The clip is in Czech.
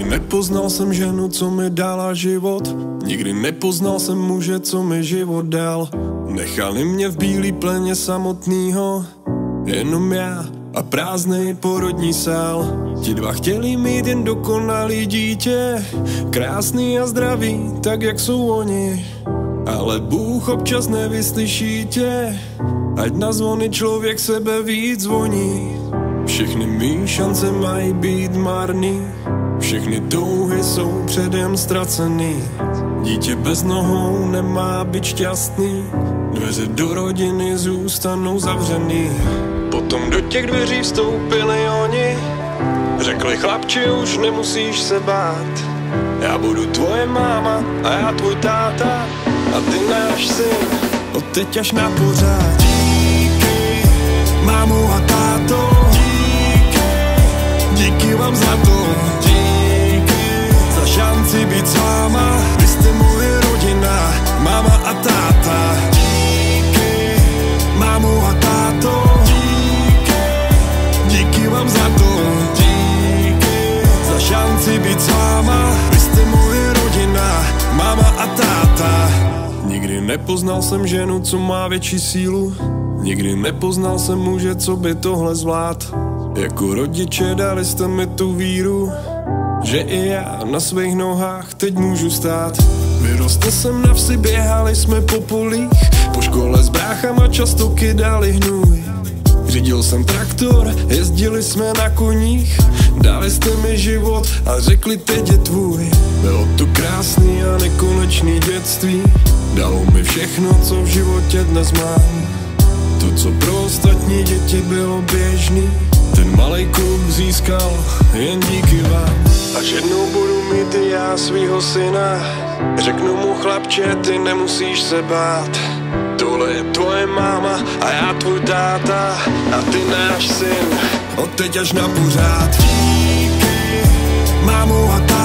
Nikdy nepoznal jsem ženu, co mi dala život. Nikdy nepoznal jsem muže, co mi život dal. Nechali mě v bílý pleně samotnýho, jenom já a prázdnej porodní sál. Ti dva chtěli mít jen dokonalý dítě, krásný a zdravý, tak jak jsou oni. Ale Bůh občas nevyslyší tě, ať na zvony člověk sebe víc zvoní. Všechny mý šance mají být marný, všechny touhy jsou předem ztracený. Dítě bez nohou nemá být šťastný, dveře do rodiny zůstanou zavřený. Potom do těch dveří vstoupili oni, řekli chlapče, už nemusíš se bát. Já budu tvoje máma a já tvůj táta a ty náš syn, od teď až na pořád. Díky, mámu a táto, díky vám za to, díky za šanci být s váma. Vy jste moje rodina, máma a táta. Díky, mámu a táto, díky vám za to, díky za šanci být s váma. Vy jste moje rodina, máma a táta. Nikdy nepoznal jsem ženu, co má větší sílu, nikdy nepoznal jsem muže, co by tohle zvlád. Jako rodiče dali jste mi tu víru, že i já na svých nohách teď můžu stát. Vyrostl jsem na vsi, běhali jsme po polích, po škole s bráchama často kydali hnůj. Řídil jsem traktor, jezdili jsme na koních, dali jste mi život a řekli teď je tvůj. Bylo to krásný a nekonečný dětství, dalo mi všechno, co v životě dnes mám. To, co pro ostatní děti bylo běžný, ten malej kluk získal jen díky vám. Až jednou budu mít i já svýho syna, řeknu mu chlapče, ty nemusíš se bát. Tohle je tvoje máma a já tvůj táta a ty náš syn, od teď až na pořád. Díky, mámu a táta.